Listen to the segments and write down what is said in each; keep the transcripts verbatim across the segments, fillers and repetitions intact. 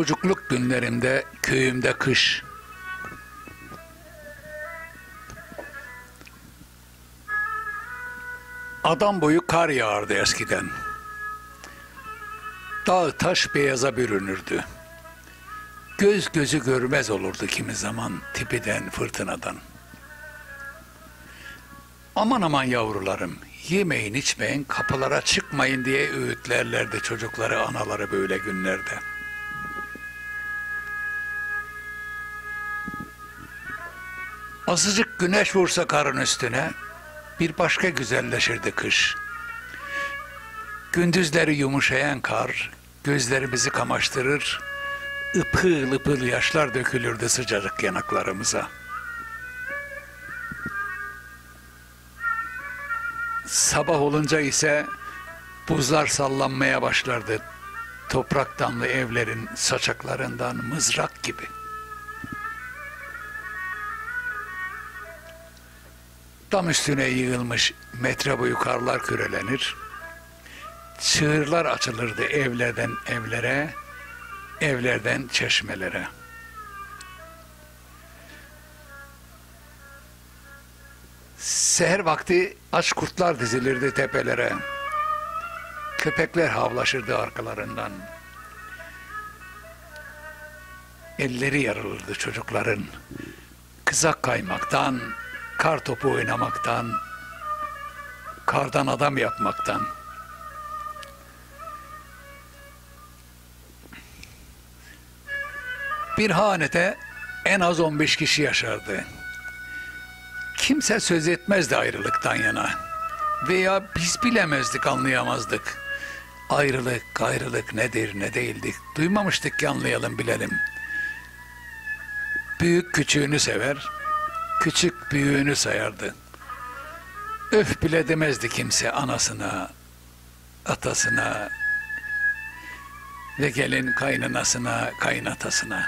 Çocukluk günlerimde köyümde kış. Adam boyu kar yağardı eskiden. Dağ taş beyaza bürünürdü. Göz gözü görmez olurdu kimi zaman tipiden, fırtınadan. Aman aman yavrularım, yemeyin içmeyin, kapılara çıkmayın diye öğütlerlerdi çocukları, anaları böyle günlerde. Azıcık güneş vursa karın üstüne, bir başka güzelleşirdi kış. Gündüzleri yumuşayan kar, gözlerimizi kamaştırır, ıpıl ıpıl yaşlar dökülürdü sıcacık yanaklarımıza. Sabah olunca ise buzlar sallanmaya başlardı, toprak damlı evlerin saçaklarından mızrak gibi. Dam üstüne yığılmış metre boyu karlar kürelenir, çığırlar açılırdı evlerden evlere, evlerden çeşmelere. Seher vakti aç kurtlar dizilirdi tepelere, köpekler havlaşırdı arkalarından. Elleri yarılırdı çocukların, kızak kaymaktan, kar topu oynamaktan, kardan adam yapmaktan. Bir hanede en az on beş kişi yaşardı. Kimse söz etmezdi ayrılıktan yana. Veya biz bilemezdik, anlayamazdık. Ayrılık, gayrılık nedir, ne değildik. Duymamıştık ki anlayalım, bilelim. Büyük küçüğünü sever, küçük büyüğünü sayardı. Öf bile demezdi kimse anasına, atasına ve gelin kaynanasına, kaynatasına.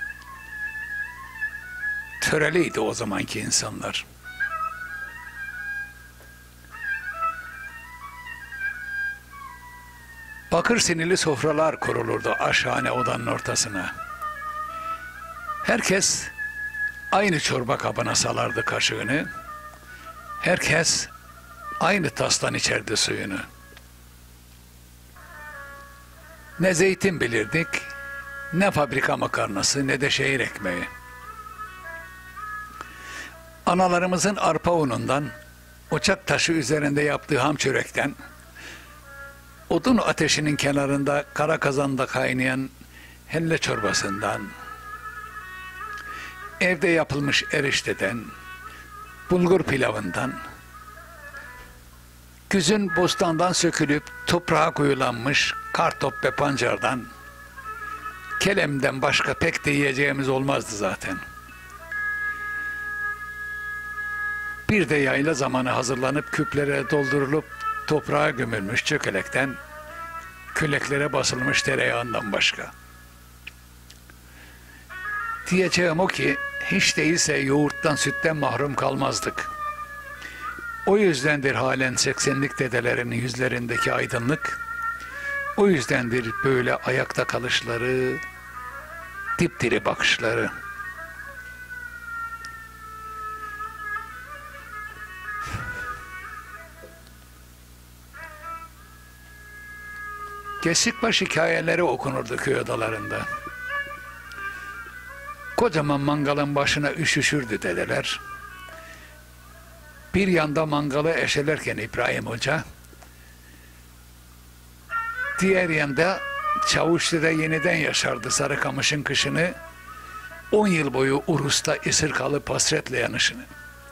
Töreliydi o zamanki insanlar. Bakır sinirli sofralar kurulurdu aşhane odanın ortasına. Herkes aynı çorba kabına salardı kaşığını. Herkes aynı tastan içerdi suyunu. Ne zeytin bilirdik, ne fabrika makarnası, ne de şehir ekmeği. Analarımızın arpa unundan, ocak taşı üzerinde yaptığı ham çörekten, odun ateşinin kenarında kara kazanda kaynayan helle çorbasından, evde yapılmış erişteden, bulgur pilavından, güzün bostandan sökülüp toprağa koyulanmış kartop ve pancardan, kelemden başka pek de yiyeceğimiz olmazdı zaten. Bir de yayla zamanı hazırlanıp küplere doldurulup toprağa gömülmüş çökelekten, küleklere basılmış tereyağından başka. Diyeceğim o ki, hiç değilse yoğurttan, sütten mahrum kalmazdık. O yüzdendir halen seksenlik dedelerin yüzlerindeki aydınlık, o yüzdendir böyle ayakta kalışları, dipdiri bakışları. Kesikbaş hikayeleri okunurdu köy odalarında. Kocaman mangalın başına üşüşürdü dedeler. Bir yanda mangalı eşelerken İbrahim Hoca, diğer yanda Çavuşlu'da yeniden yaşardı Sarıkamış'ın kışını, on yıl boyu Urus'ta esir kalıp hasretle yanışını.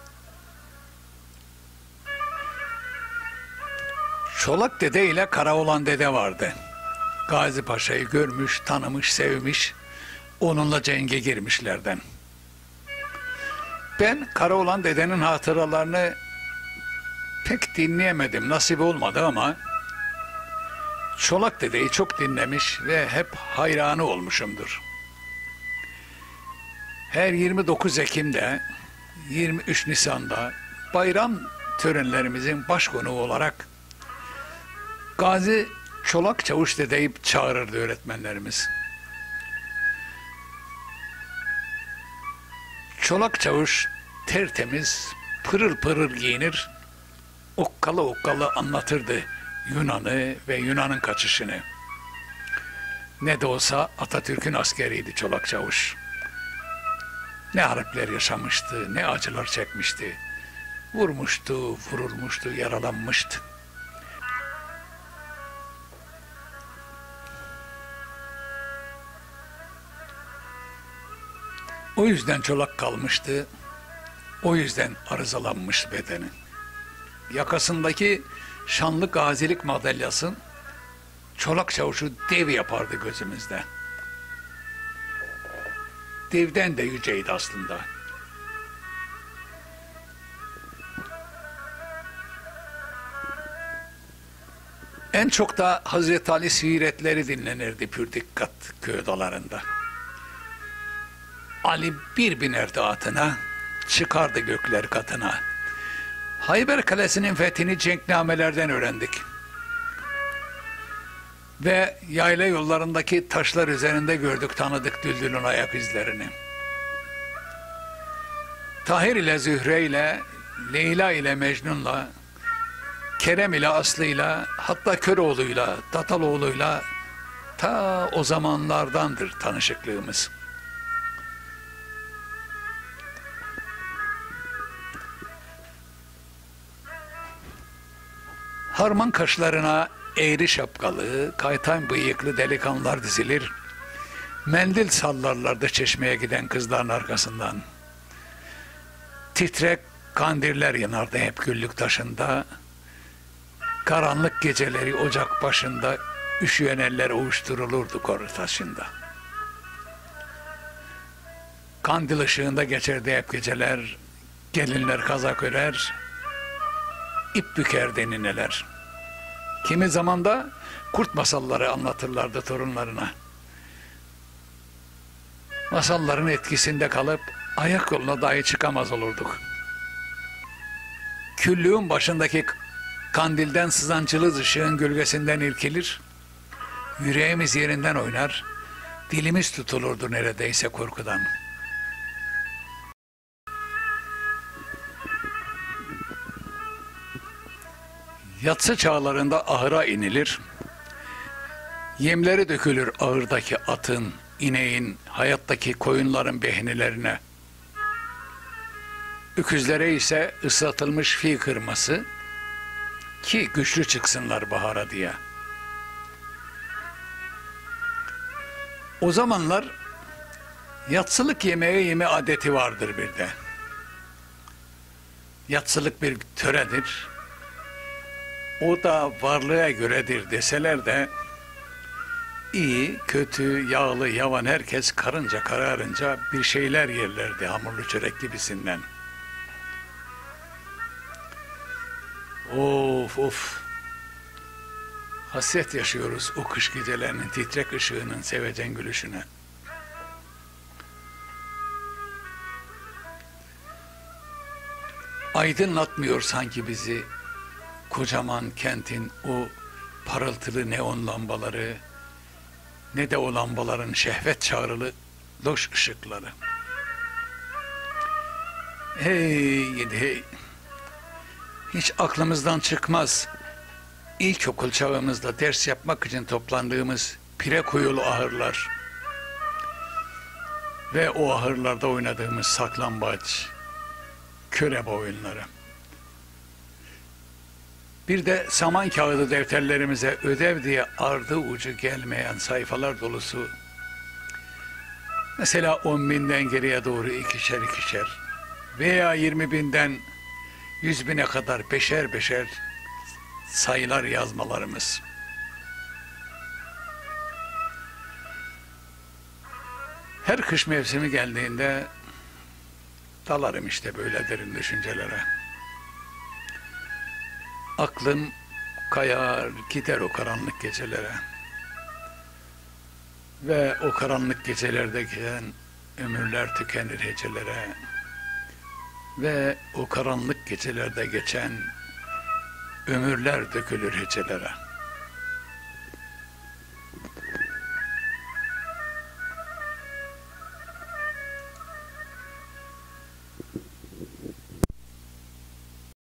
Çolak dede ile Karaoğlan dede vardı. Gazi Paşa'yı görmüş, tanımış, sevmiş, onunla cenge girmişlerden. Ben Karaoğlan dedenin hatıralarını pek dinleyemedim, nasip olmadı ama Çolak dedeyi çok dinlemiş ve hep hayranı olmuşumdur. Her yirmi dokuz Ekim'de, yirmi üç Nisan'da bayram törenlerimizin başkonuğu olarak Gazi Çolak Çavuş dedeyi çağırırdı öğretmenlerimiz. Çolak Çavuş tertemiz, pırıl pırıl giyinir, okkalı okkalı anlatırdı Yunan'ı ve Yunan'ın kaçışını. Ne de olsa Atatürk'ün askeriydi Çolak Çavuş. Ne harpler yaşamıştı, ne acılar çekmişti. Vurmuştu, vurulmuştu, yaralanmıştı. O yüzden çolak kalmıştı, o yüzden arızalanmış bedeni. Yakasındaki şanlı gazilik madalyası Çolak Çavuş'u dev yapardı gözümüzde. Devden de yüceydi aslında. En çok da Hazreti Ali siretleri dinlenirdi pür dikkat köy odalarında. Ali bir binerdi atına, çıkardı gökler katına. Hayber Kalesi'nin fethini cenknamelerden öğrendik. Ve yayla yollarındaki taşlar üzerinde gördük, tanıdık Düldül'ün ayak izlerini. Tahir ile Zühre ile, Leyla ile Mecnun'la, Kerem ile Aslı'yla, hatta Köroğlu'yla, Tataloğlu'yla ta o zamanlardandır tanışıklığımız. Harman kaşlarına eğri şapkalı, kaytan bıyıklı delikanlılar dizilir. Mendil sallarlardı çeşmeye giden kızların arkasından. Titrek kandiller yanardı hep güllük taşında. Karanlık geceleri ocak başında üşüyen eller ovuşturulurdu koru taşında. Kandil ışığında geçerdi hep geceler. Gelinler kazak örer, ip bükerdi nineler. Kimi zaman da kurt masalları anlatırlardı torunlarına. Masalların etkisinde kalıp ayak yoluna dahi çıkamaz olurduk. Küllüğün başındaki kandilden sızan cılız ışığın gölgesinden irkilir, yüreğimiz yerinden oynar, dilimiz tutulurdu neredeyse korkudan. Yatsı çağlarında ahıra inilir, yemleri dökülür ahırdaki atın, ineğin, hayattaki koyunların behnilerine. Öküzlere ise ıslatılmış fi kırması ki güçlü çıksınlar bahara diye. O zamanlar yatsılık yemeği yeme adeti vardır bir de. Yatsılık bir töredir. O da varlığa göredir deseler de iyi, kötü, yağlı, yavan herkes karınca kararınca bir şeyler yerlerdi hamurlu çörek gibisinden. Of of. Hasret yaşıyoruz o kış gecelerinin titrek ışığının sevecen gülüşüne. Aydınlatmıyor sanki bizi kocaman kentin o parıltılı neon lambaları, ne de o lambaların şehvet çağrılı loş ışıkları. Hey hey! Hiç aklımızdan çıkmaz. İlkokul çağımızda ders yapmak için toplandığımız pire kuyulu ahırlar ve o ahırlarda oynadığımız saklambaç, körebe oyunları. Bir de saman kağıdı defterlerimize ödev diye ardı ucu gelmeyen sayfalar dolusu, mesela on binden geriye doğru ikişer ikişer veya yirmi binden yüz bine kadar beşer beşer sayılar yazmalarımız. Her kış mevsimi geldiğinde dalarım işte böyle derin düşüncelere. Aklım kayar gider o karanlık gecelere. Ve o karanlık gecelerde geçen ömürler tükenir hecelere. Ve o karanlık gecelerde geçen ömürler dökülür hecelere.